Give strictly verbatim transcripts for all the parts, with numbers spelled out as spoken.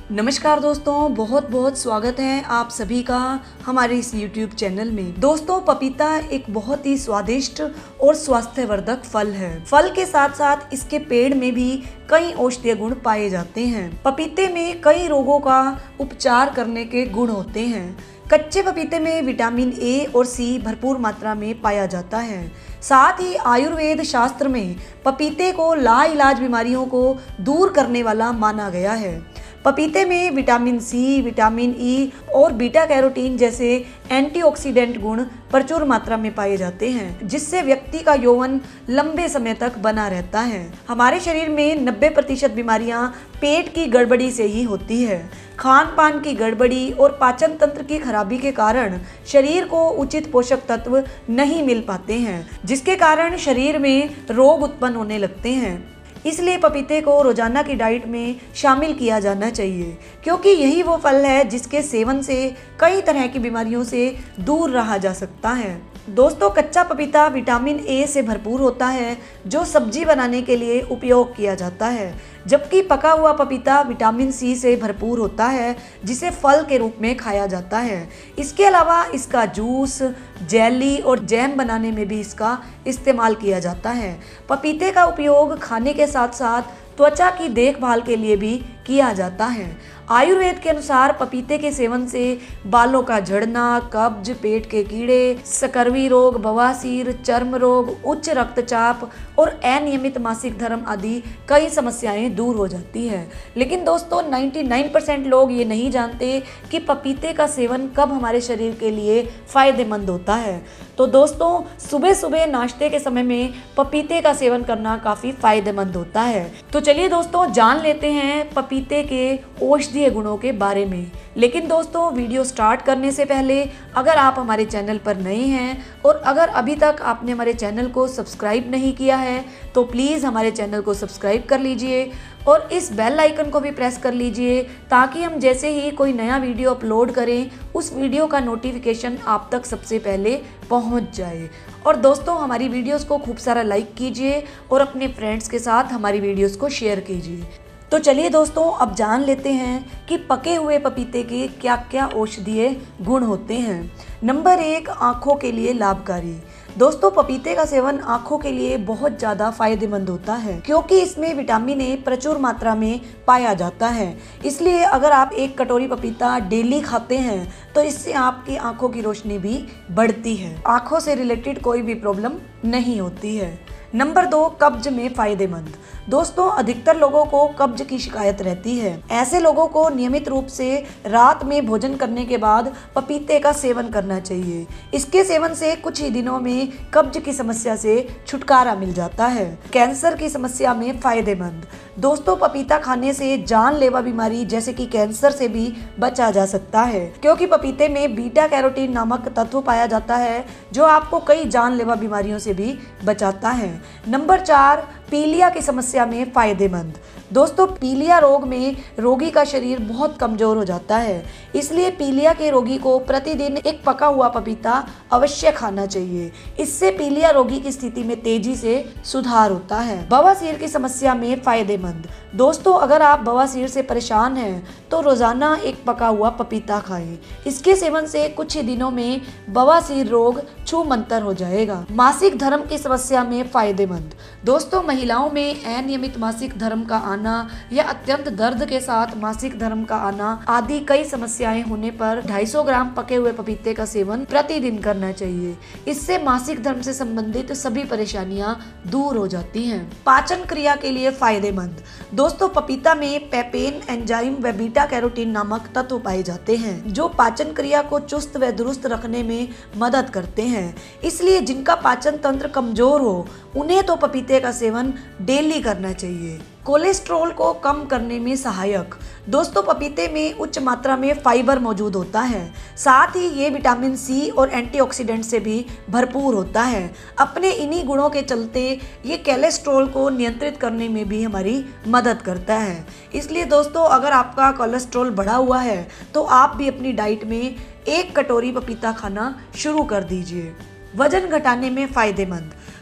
नमस्कार दोस्तों, बहुत बहुत स्वागत है आप सभी का हमारे इस YouTube चैनल में। दोस्तों, पपीता एक बहुत ही स्वादिष्ट और स्वास्थ्यवर्धक फल है। फल के साथ साथ इसके पेड़ में भी कई औषधीय गुण पाए जाते हैं। पपीते में कई रोगों का उपचार करने के गुण होते हैं। कच्चे पपीते में विटामिन ए और सी भरपूर मात्रा में पाया जाता है। साथ ही आयुर्वेद शास्त्र में पपीते को लाइलाज बीमारियों को दूर करने वाला माना गया है। पपीते में विटामिन सी, विटामिन ई और बीटा कैरोटीन जैसे एंटीऑक्सीडेंट गुण प्रचुर मात्रा में पाए जाते हैं, जिससे व्यक्ति का यौवन लंबे समय तक बना रहता है। हमारे शरीर में नब्बे प्रतिशत बीमारियां पेट की गड़बड़ी से ही होती है। खान पान की गड़बड़ी और पाचन तंत्र की खराबी के कारण शरीर को उचित पोषक तत्व नहीं मिल पाते हैं, जिसके कारण शरीर में रोग उत्पन्न होने लगते हैं। इसलिए पपीते को रोजाना की डाइट में शामिल किया जाना चाहिए, क्योंकि यही वो फल है जिसके सेवन से कई तरह की बीमारियों से दूर रहा जा सकता है। दोस्तों, कच्चा पपीता विटामिन ए से भरपूर होता है, जो सब्जी बनाने के लिए उपयोग किया जाता है, जबकि पका हुआ पपीता विटामिन सी से भरपूर होता है, जिसे फल के रूप में खाया जाता है। इसके अलावा इसका जूस, जेली और जैम बनाने में भी इसका इस्तेमाल किया जाता है। पपीते का उपयोग खाने के साथ साथ त्वचा की देखभाल के लिए भी किया जाता है। आयुर्वेद के अनुसार पपीते के सेवन से बालों का झड़ना, कब्ज, पेट के कीड़े, सकर्वी रोग, बवासीर, चर्म रोग, उच्च रक्तचाप और अनियमित मासिक धर्म आदि कई समस्याएं दूर हो जाती है। लेकिन दोस्तों, निन्यानवे परसेंट लोग ये नहीं जानते कि पपीते का सेवन कब हमारे शरीर के लिए फायदेमंद होता है। तो दोस्तों, सुबह सुबह नाश्ते के समय में पपीते का सेवन करना काफ़ी फायदेमंद होता है। तो चलिए दोस्तों, जान लेते हैं पपीते के औषधीय गुणों के बारे में। लेकिन दोस्तों, वीडियो स्टार्ट करने से पहले अगर आप हमारे चैनल पर नए हैं और अगर अभी तक आपने हमारे चैनल को सब्सक्राइब नहीं किया है तो प्लीज़ हमारे चैनल को सब्सक्राइब कर लीजिए और इस बेल आइकन को भी प्रेस कर लीजिए, ताकि हम जैसे ही कोई नया वीडियो अपलोड करें उस वीडियो का नोटिफिकेशन आप तक सबसे पहले पहुंच जाए। और दोस्तों, हमारी वीडियोस को खूब सारा लाइक कीजिए और अपने फ्रेंड्स के साथ हमारी वीडियोस को शेयर कीजिए। तो चलिए दोस्तों, अब जान लेते हैं कि पके हुए पपीते के क्या क्या औषधीय गुण होते हैं। नंबर एक, आँखों के लिए लाभकारी। दोस्तों, पपीते का सेवन आँखों के लिए बहुत ज़्यादा फायदेमंद होता है, क्योंकि इसमें विटामिन ए प्रचुर मात्रा में पाया जाता है। इसलिए अगर आप एक कटोरी पपीता डेली खाते हैं तो इससे आपकी आँखों की रोशनी भी बढ़ती है। आँखों से रिलेटेड कोई भी प्रॉब्लम नहीं होती है। नंबर दो, कब्ज में फायदेमंद। दोस्तों, अधिकतर लोगों को कब्ज की शिकायत रहती है। ऐसे लोगों को नियमित रूप से रात में भोजन करने के बाद पपीते का सेवन करना चाहिए। इसके सेवन से कुछ ही दिनों में कब्ज की समस्या से छुटकारा मिल जाता है। कैंसर की समस्या में फायदेमंद। दोस्तों, पपीता खाने से जानलेवा बीमारी जैसे कि कैंसर से भी बचा जा सकता है, क्योंकि पपीते में बीटा कैरोटीन नामक तत्व पाया जाता है, जो आपको कई जानलेवा बीमारियों से भी बचाता है। नंबर चार, पीलिया की समस्या में फायदेमंद। दोस्तों, पीलिया रोग में रोगी का शरीर बहुत कमजोर हो जाता है, इसलिए पीलिया के रोगी को प्रतिदिन एक पका हुआ पपीता अवश्य खाना चाहिए। इससे पीलिया रोगी की स्थिति में तेजी से सुधार होता है। बवासीर की समस्या में फायदेमंद। दोस्तों, अगर आप बवासीर से परेशान हैं तो रोजाना एक पका हुआ पपीता खाएं। इसके सेवन से कुछ ही दिनों में बवासीर रोग छूमंतर हो जाएगा। मासिक धर्म की समस्या में फायदेमंद। दोस्तों, महिलाओं में अनियमित मासिक धर्म का आना या अत्यंत दर्द के साथ मासिक धर्म का आना आदि कई समस्याएं होने पर दो सौ पचास ग्राम पके हुए पपीते का सेवन प्रतिदिन करना चाहिए। इससे मासिक धर्म से संबंधित सभी परेशानियां दूर हो जाती हैं। पाचन क्रिया के लिए फायदेमंद। दोस्तों, पपीता में पेपेन एंजाइम व बीटा कैरोटीन नामक तत्व पाए जाते हैं, जो पाचन क्रिया को चुस्त व दुरुस्त रखने में मदद करते हैं। इसलिए जिनका पाचन तंत्र कमजोर हो उन्हें तो पपीते का सेवन डेली करना चाहिए। कोलेस्ट्रॉल को कम करने में सहायक। दोस्तों, पपीते में उच्च मात्रा में फाइबर मौजूद होता है, साथ ही ये विटामिन सी और एंटीऑक्सीडेंट से भी भरपूर होता है। अपने इन्हीं गुणों के चलते ये कोलेस्ट्रॉल को नियंत्रित करने में भी हमारी मदद करता है। इसलिए दोस्तों, अगर आपका कोलेस्ट्रॉल बढ़ा हुआ है तो आप भी अपनी डाइट में एक कटोरी पपीता खाना शुरू कर दीजिए। वजन घटाने में फायदेमंद।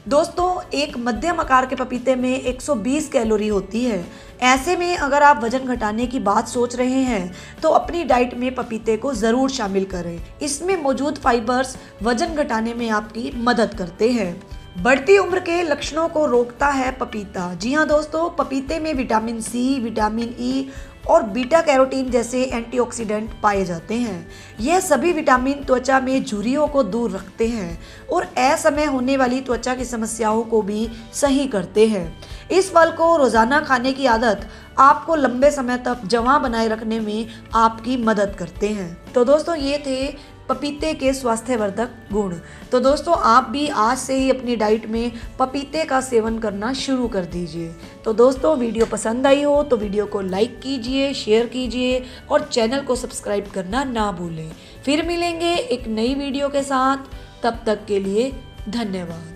दोस्तों एक मध्यम आकार के पपीते में एक सौ बीस कैलोरी होती है। ऐसे में अगर आप वजन घटाने की बात सोच रहे हैं तो अपनी डाइट में पपीते को ज़रूर शामिल करें। इसमें मौजूद फाइबर्स वजन घटाने में आपकी मदद करते हैं। बढ़ती उम्र के लक्षणों को रोकता है पपीता। जी हाँ दोस्तों, पपीते में विटामिन सी, विटामिन ई और बीटा कैरोटीन जैसे एंटीऑक्सीडेंट पाए जाते हैं। यह सभी विटामिन त्वचा में झुर्रियों को दूर रखते हैं और असमय होने वाली त्वचा की समस्याओं को भी सही करते हैं। इस फल को रोज़ाना खाने की आदत आपको लंबे समय तक जवां बनाए रखने में आपकी मदद करते हैं। तो दोस्तों ये थे पपीते के स्वास्थ्यवर्धक गुण। तो दोस्तों आप भी आज से ही अपनी डाइट में पपीते का सेवन करना शुरू कर दीजिए। तो दोस्तों वीडियो पसंद आई हो तो वीडियो को लाइक कीजिए, शेयर कीजिए और चैनल को सब्सक्राइब करना ना भूलें। फिर मिलेंगे एक नई वीडियो के साथ, तब तक के लिए धन्यवाद।